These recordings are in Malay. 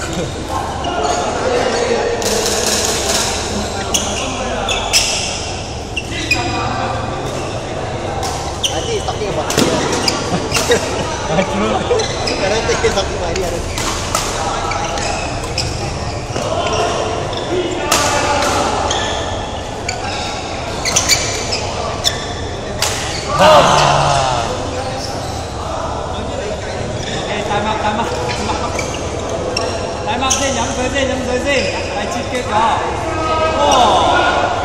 Nanti talking about idea. Sekarang talking about idea. Time up先，飲水先，係刺激咗。哇！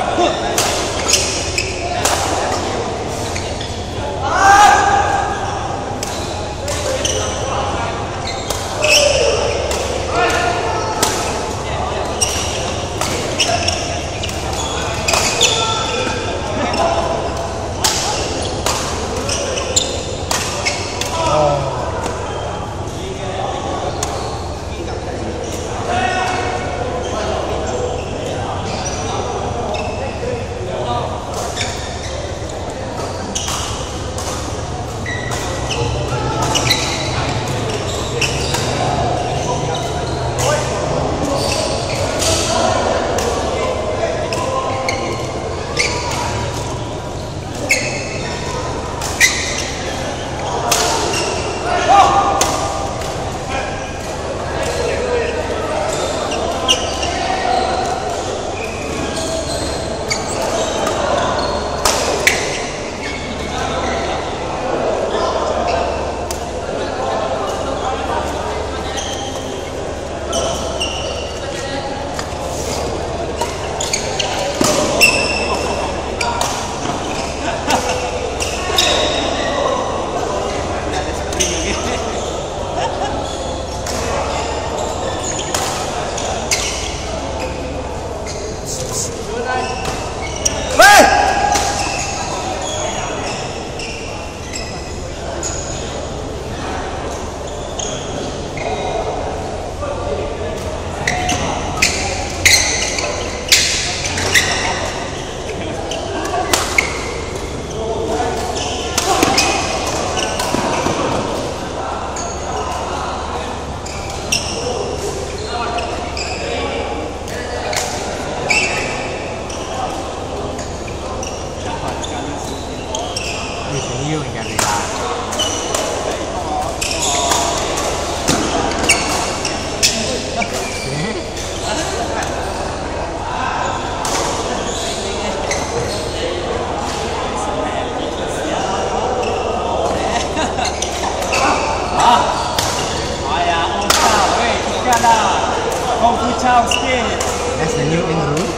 อยู่เหมือนกันเวลาThat's the new Andrew.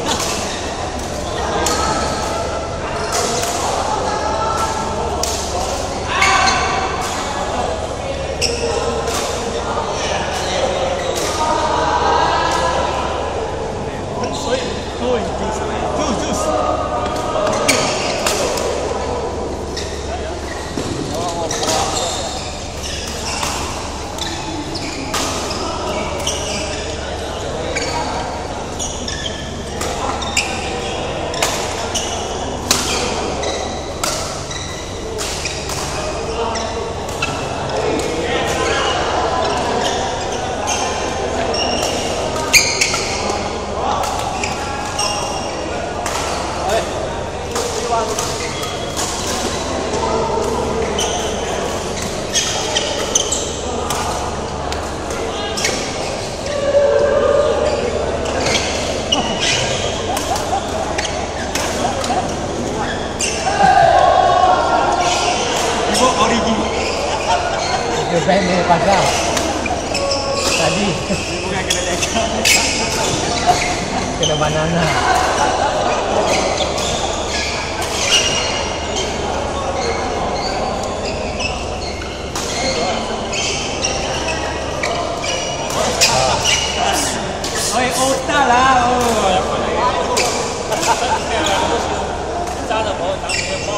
Depende pasal tadi bukan kena jaga kena banana oi otak lah扎的包当面包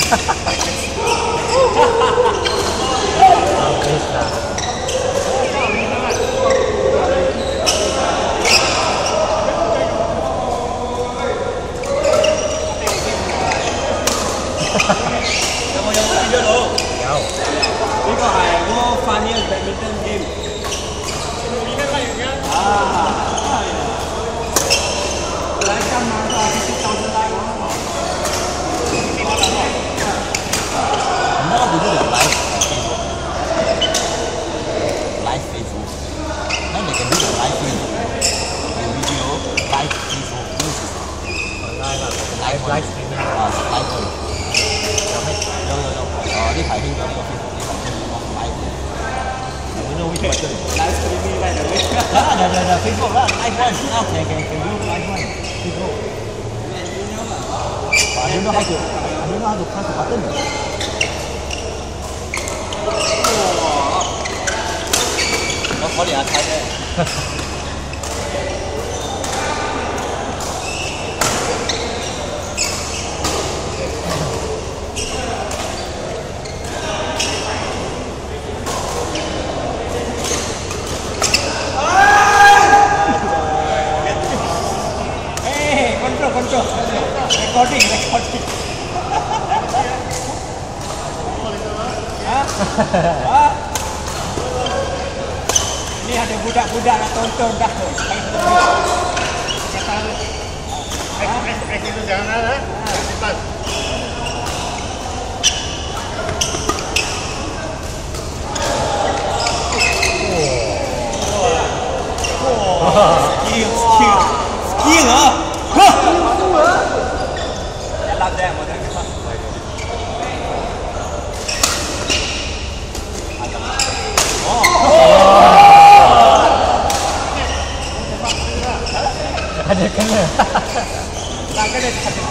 Habis lah. Jauh. 呢個係嗰個 Funniest Badminton Game。來幹嘛的？就是到這來。 Now we do the live Facebook. Live Facebook. Now they can do the live Facebook. The video, live Facebook, news. Live streaming. Live one. 有。呢排興咗呢個 Facebook 呢個 live。You know which button? Live streaming like that. The Facebook lah, live one. Now can do live one. Facebook. But I don't know how to press the button. Nó có điện thoại đấy. Hey, control. Recording. Hah? Ini ada budak-budak nak tonton dah. X itu jangan ada, cepat. Skill ah. Jalan dia mau dah. Ada kena. Tak kena.